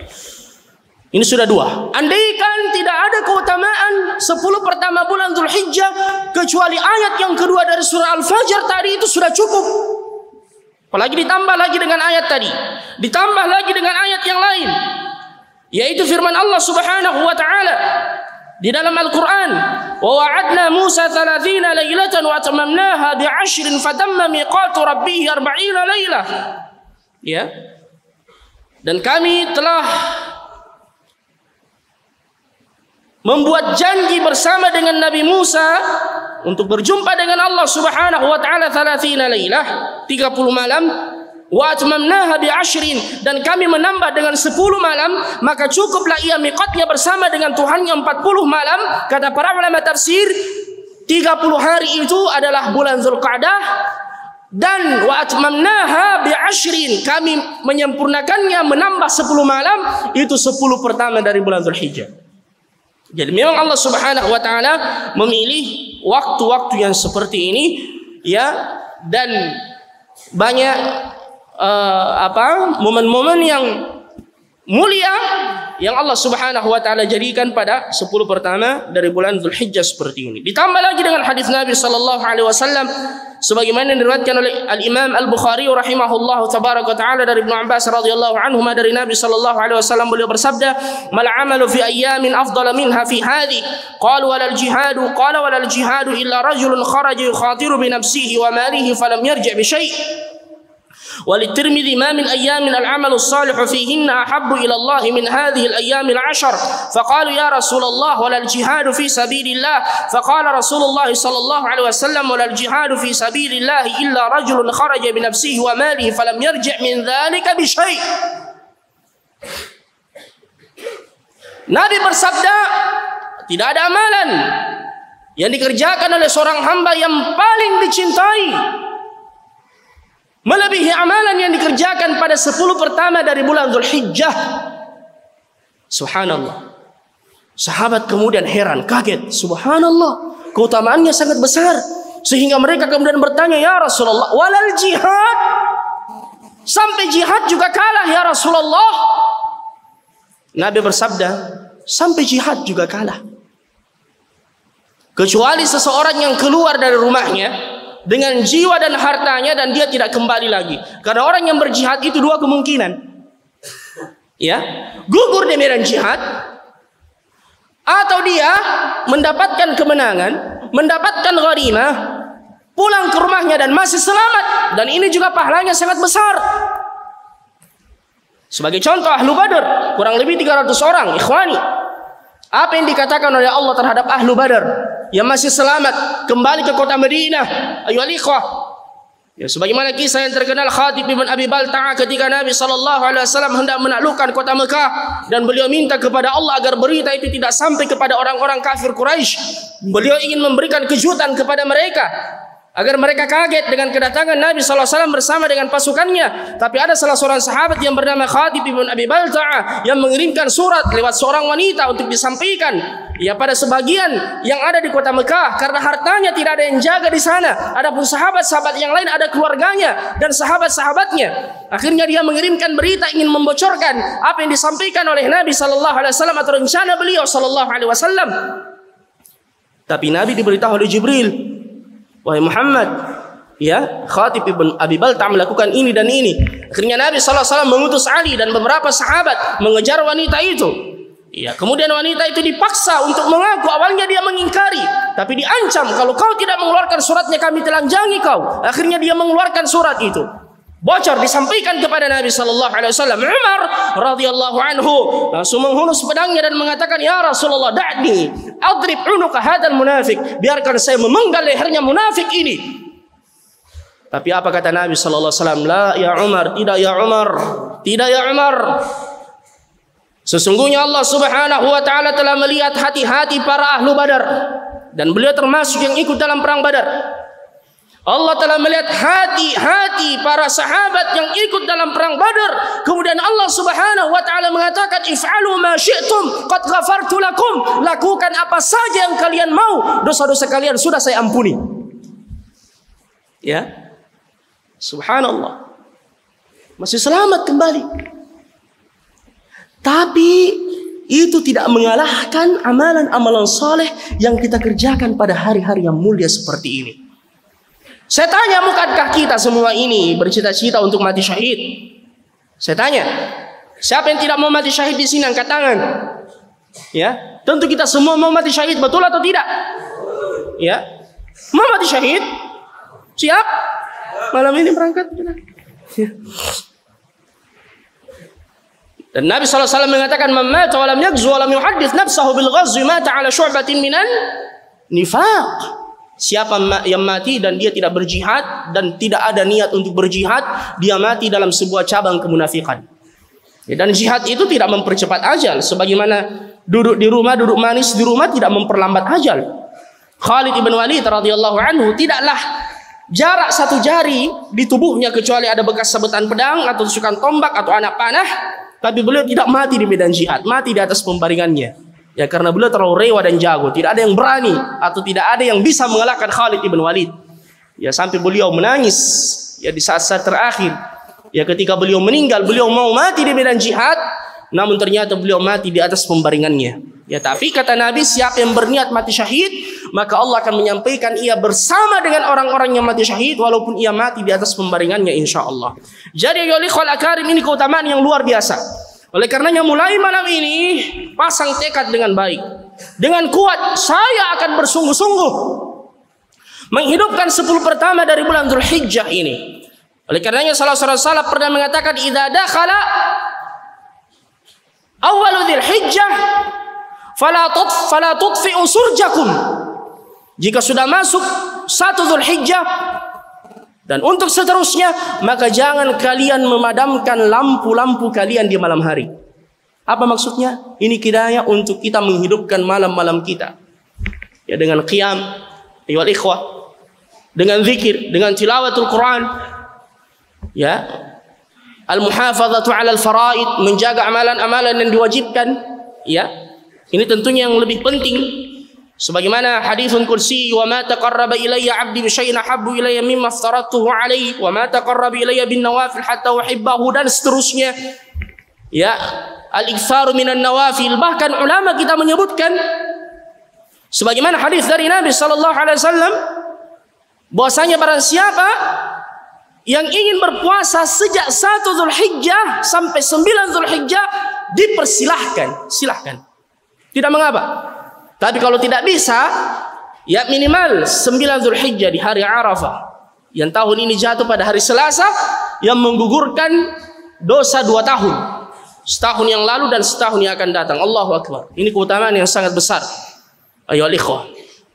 Ini sudah 2. Andaikan tidak ada keutamaan 10 pertama bulan Dzulhijjah kecuali ayat yang kedua dari surah Al-Fajr tadi, itu sudah cukup. Apalagi ditambah lagi dengan ayat tadi, ditambah lagi dengan ayat yang lain, yaitu firman Allah Subhanahu wa taala di dalam Al-Quran, wa wa'adna Musa 30 lailatan wa atamamnaha bi'ashrin fatamma miqatu rabbih 40 lailah. Ya. Dan kami telah membuat janji bersama dengan Nabi Musa untuk berjumpa dengan Allah Subhanahu wa taala 30 lailah, 30 malam. Wa atmamnaha bi'ashrin, dan kami menambah dengan 10 malam, maka cukuplah ia miqatnya bersama dengan Tuhannya 40 malam. Kata para ulama tafsir, 30 hari itu adalah bulan Dzulqa'dah, dan wa atmamnaha bi'ashrin, kami menyempurnakannya menambah 10 malam, itu 10 pertama dari bulan Dzulhijjah. Jadi memang Allah Subhanahu wa taala memilih waktu-waktu yang seperti ini ya, dan banyak momen-momen yang mulia yang Allah Subhanahu wa taala jadikan pada 10 pertama dari bulan Dzulhijjah seperti ini. Ditambah lagi dengan hadis Nabi sallallahu alaihi wasallam sebagaimana diriwayatkan oleh Al-Imam Al-Bukhari rahimahullahu tabaraka taala dari Ibnu Abbas radhiyallahu anhu dari Nabi sallallahu alaihi wasallam, beliau bersabda, "Mal 'amalu fi ayyamin afdala minha fi hadhi." Qalu wal jihadu, qala wal jihadu illa rajulun kharaja yukhatiru bi nafsihi wa malihi falam yarji' bi syai'. وللترمذي ما من أيام العمل الصالح فيهن أحب إلى الله من هذه الأيام العشر فقالوا يا رسول الله ولا الجهاد في سبيل الله فقال رسول الله صلى الله عليه وسلم ولا الجهاد في سبيل الله إلا رجل خرج بنفسه وماله فلم يرجع من ذلك بشيء. Nabi bersabda, tidak ada amalan yang dikerjakan oleh seorang hamba yang paling dicintai melebihi amalan yang dikerjakan pada 10 pertama dari bulan Dzulhijjah. Subhanallah. Sahabat kemudian heran, kaget. Subhanallah, keutamaannya sangat besar. Sehingga mereka kemudian bertanya, ya Rasulullah, walal jihad? Sampai jihad juga kalah ya Rasulullah. Nabi bersabda, sampai jihad juga kalah. Kecuali seseorang yang keluar dari rumahnya dengan jiwa dan hartanya dan dia tidak kembali lagi. Karena orang yang berjihad itu dua kemungkinan. Ya, gugur di medan jihad, atau dia mendapatkan kemenangan, mendapatkan ghanimah, pulang ke rumahnya dan masih selamat, dan ini juga pahalanya sangat besar. Sebagai contoh Ahlu Badar, kurang lebih 300 orang, ikhwani. Apa yang dikatakan oleh Allah terhadap Ahlu Badar yang masih selamat kembali ke kota Madinah? Ayyuhal ikhwah, ya, sebagaimana kisah yang terkenal Khatib bin Abi Balta'a ketika Nabi SAW hendak menaklukkan kota Mekah dan beliau minta kepada Allah agar berita itu tidak sampai kepada orang-orang kafir Quraisy. Beliau ingin memberikan kejutan kepada mereka agar mereka kaget dengan kedatangan Nabi SAW bersama dengan pasukannya. Tapi ada salah seorang sahabat yang bernama Khatib bin Abi Balta'a yang mengirimkan surat lewat seorang wanita untuk disampaikan ya pada sebagian yang ada di kota Mekah, karena hartanya tidak ada yang jaga di sana. Adapun sahabat-sahabat yang lain ada keluarganya dan sahabat-sahabatnya. Akhirnya dia mengirimkan berita ingin membocorkan apa yang disampaikan oleh Nabi SAW atau rencana beliau SAW. Tapi Nabi diberitahu oleh Jibril, wahai Muhammad, ya, Khatib bin Abi Balta'a melakukan ini dan ini. Akhirnya Nabi SAW mengutus Ali dan beberapa sahabat mengejar wanita itu. Ya, kemudian wanita itu dipaksa untuk mengaku. Awalnya dia mengingkari, tapi diancam, kalau kau tidak mengeluarkan suratnya kami telanjangi kau. Akhirnya dia mengeluarkan surat itu. Bocor, disampaikan kepada Nabi SAW. Umar radhiyallahu anhu langsung menghunus pedangnya dan mengatakan, ya Rasulullah, da'ni adrib unuka hadzal munafik, biarkan saya memenggal lehernya munafik ini. Tapi apa kata Nabi SAW? La ya Umar, tidak ya Umar, tidak ya Umar. Sesungguhnya Allah Subhanahu wa taala telah melihat hati-hati para ahlu Badar, dan beliau termasuk yang ikut dalam perang Badar. Allah telah melihat hati-hati para sahabat yang ikut dalam perang Badar. Kemudian Allah Subhanahu wa taala mengatakan, if'alu ma syi'tum qad ghafartu lakum. Lakukan apa saja yang kalian mau, dosa-dosa kalian sudah saya ampuni. Ya. Subhanallah. Masih selamat kembali. Tapi itu tidak mengalahkan amalan-amalan saleh yang kita kerjakan pada hari-hari yang mulia seperti ini. Saya tanya, bukankah kita semua ini bercita-cita untuk mati syahid? Saya tanya, siapa yang tidak mau mati syahid di sini angkat tangan? Ya, tentu kita semua mau mati syahid, betul atau tidak? Ya, mau mati syahid? Siap? Malam ini berangkat? Ya. Dan Nabi SAW mengatakan, man mata wa lam yaghzu wa lam yuhaddits nafsahu bil ghazwi mata ala syu'batin minan nifaq. Siapa yang mati dan dia tidak berjihad dan tidak ada niat untuk berjihad, dia mati dalam sebuah cabang kemunafikan. Ya, dan jihad itu tidak mempercepat ajal, sebagaimana duduk di rumah, duduk manis di rumah tidak memperlambat ajal. Khalid ibn Walid radhiyallahu anhu, tidaklah jarak 1 jari di tubuhnya kecuali ada bekas sabetan pedang atau tusukan tombak atau anak panah, tapi beliau tidak mati di medan jihad, mati di atas pembaringannya. Ya, karena beliau terlalu rewa dan jago, tidak ada yang berani atau tidak ada yang bisa mengalahkan Khalid ibn Walid. Ya, sampai beliau menangis ya di saat-saat terakhir. Ya, ketika beliau meninggal, beliau mau mati di medan jihad, namun ternyata beliau mati di atas pembaringannya. Ya, tapi kata Nabi, siapa yang berniat mati syahid, maka Allah akan menyampaikan ia bersama dengan orang-orang yang mati syahid walaupun ia mati di atas pembaringannya, insyaallah. Jadi ya ikhwal akarim, ini keutamaan yang luar biasa. Oleh karenanya mulai malam ini pasang tekad dengan baik, dengan kuat, saya akan bersungguh-sungguh menghidupkan 10 pertama dari bulan Dzulhijjah ini. Oleh karenanya salah seorang salaf pernah mengatakan, idza dakhala awwalu dzulhijjah fala tudfi'u surjakum. Jika sudah masuk 1 Dzulhijjah dan untuk seterusnya, maka jangan kalian memadamkan lampu-lampu kalian di malam hari. Apa maksudnya? Ini hidayah untuk kita menghidupkan malam-malam kita. Ya, dengan qiyam, ayyuhal ikhwah, dengan zikir, dengan tilawatul Quran. Ya, al-muhafazatu 'alal faraid, menjaga amalan-amalan yang diwajibkan. Ya, ini tentunya yang lebih penting. Sebagaimana haditsun kursi, wa ma taqarraba ilayya 'abdi bi syai'in ahabbu ilayya mimma aftaratuhu 'alaihi wa ma taqarraba ilayya bin nawafil hatta uhibbahu, dan seterusnya. Ya, al-iktsaru minan nawafil. Bahkan ulama kita menyebutkan sebagaimana hadis dari Nabi sallallahu alaihi wasallam bahwasanya barang siapa yang ingin berpuasa sejak 1 Dzulhijjah sampai 9 Dzulhijjah, dipersilahkan, silahkan. Tidak mengapa. Tapi kalau tidak bisa, ya minimal 9 Dzulhijjah di hari Arafah yang tahun ini jatuh pada hari Selasa, yang menggugurkan dosa 2 tahun. Setahun yang lalu dan setahun yang akan datang. Allahu Akbar. Ini keutamaan yang sangat besar. Ayo ikhwah.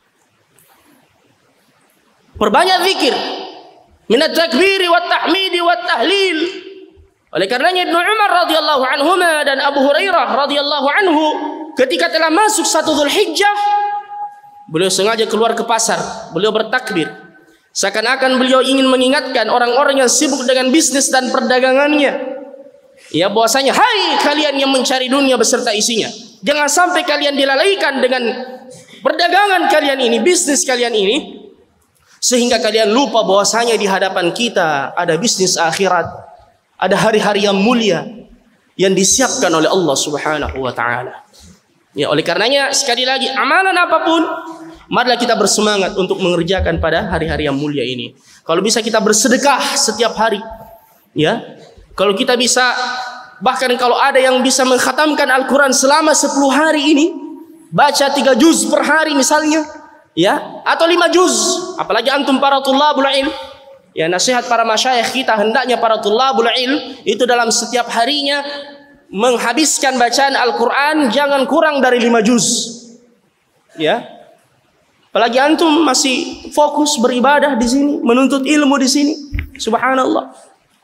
Perbanyak zikir. Minat takbiri wa tahmidi wa tahlil. Oleh karenanya Ibnu Umar radhiyallahu anhuma dan Abu Hurairah radhiyallahu anhu, ketika telah masuk 1 Dzulhijjah, beliau sengaja keluar ke pasar. Beliau bertakbir. Seakan-akan beliau ingin mengingatkan orang-orang yang sibuk dengan bisnis dan perdagangannya. Ya, bahwasanya, hai kalian yang mencari dunia beserta isinya, jangan sampai kalian dilalaikan dengan perdagangan kalian ini, bisnis kalian ini, sehingga kalian lupa bahwasanya di hadapan kita ada bisnis akhirat, ada hari-hari yang mulia yang disiapkan oleh Allah Subhanahu wa taala. Ya, oleh karenanya sekali lagi, amalan apapun, marilah kita bersemangat untuk mengerjakan pada hari-hari yang mulia ini. Kalau bisa kita bersedekah setiap hari. Ya. Kalau kita bisa, bahkan kalau ada yang bisa mengkhatamkan Al-Quran selama 10 hari ini, baca 3 juz per hari misalnya, ya, atau 5 juz, apalagi antum para tullabul ilm, ya, nasihat para masyayikh kita, hendaknya para tullabul ilm itu dalam setiap harinya menghabiskan bacaan Al-Quran jangan kurang dari 5 juz. Ya, apalagi antum masih fokus beribadah di sini, menuntut ilmu di sini, subhanallah.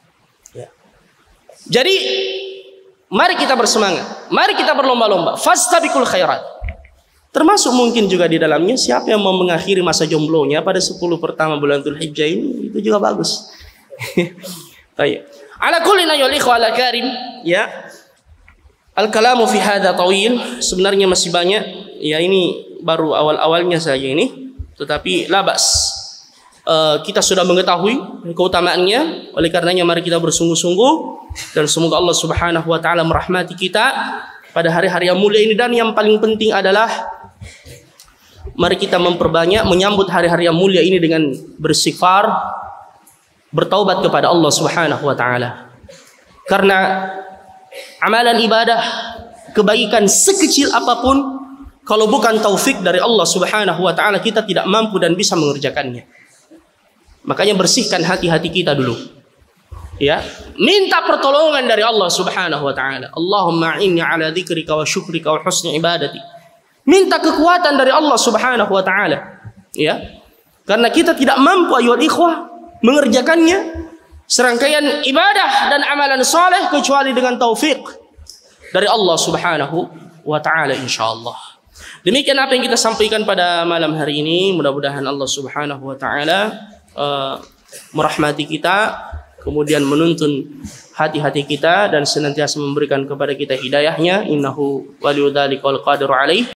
Jadi mari kita bersemangat, mari kita berlomba-lomba, fastabiqul khairat. Termasuk mungkin juga di dalamnya siapa yang mau mengakhiri masa jomblonya pada 10 pertama bulan Dzulhijjah ini, itu juga bagus. Baik. Ala kullin ayyuhal ikhwah al-karim, ya. Al-kalamu fi hadza tawil, sebenarnya masih banyak. Ya, ini baru awal-awalnya saja ini, tetapi labas. Kita sudah mengetahui keutamaannya. Oleh karenanya mari kita bersungguh-sungguh, dan semoga Allah Subhanahu wa taala merahmati kita pada hari-hari yang mulia ini. Dan yang paling penting adalah mari kita memperbanyak menyambut hari-hari yang mulia ini dengan beristighfar, bertaubat kepada Allah Subhanahu wa taala. Karena amalan ibadah, kebaikan sekecil apapun, kalau bukan taufik dari Allah Subhanahu wa taala, kita tidak mampu dan bisa mengerjakannya. Makanya bersihkan hati-hati kita dulu. Ya, minta pertolongan dari Allah Subhanahu wa taala. Allahumma inni ala dzikrika wa syukrika wa husni ibadati. Minta kekuatan dari Allah Subhanahu wa taala. Ya. Karena kita tidak mampu ayyuhal ikhwah mengerjakannya, serangkaian ibadah dan amalan soleh, kecuali dengan taufik dari Allah Subhanahu wa taala insyaallah. Demikian apa yang kita sampaikan pada malam hari ini. Mudah-mudahan Allah Subhanahu wa taala merahmati kita, kemudian menuntun hati-hati kita, dan senantiasa memberikan kepada kita hidayahnya. Innahu waliyudzalika wal qadiru alaih.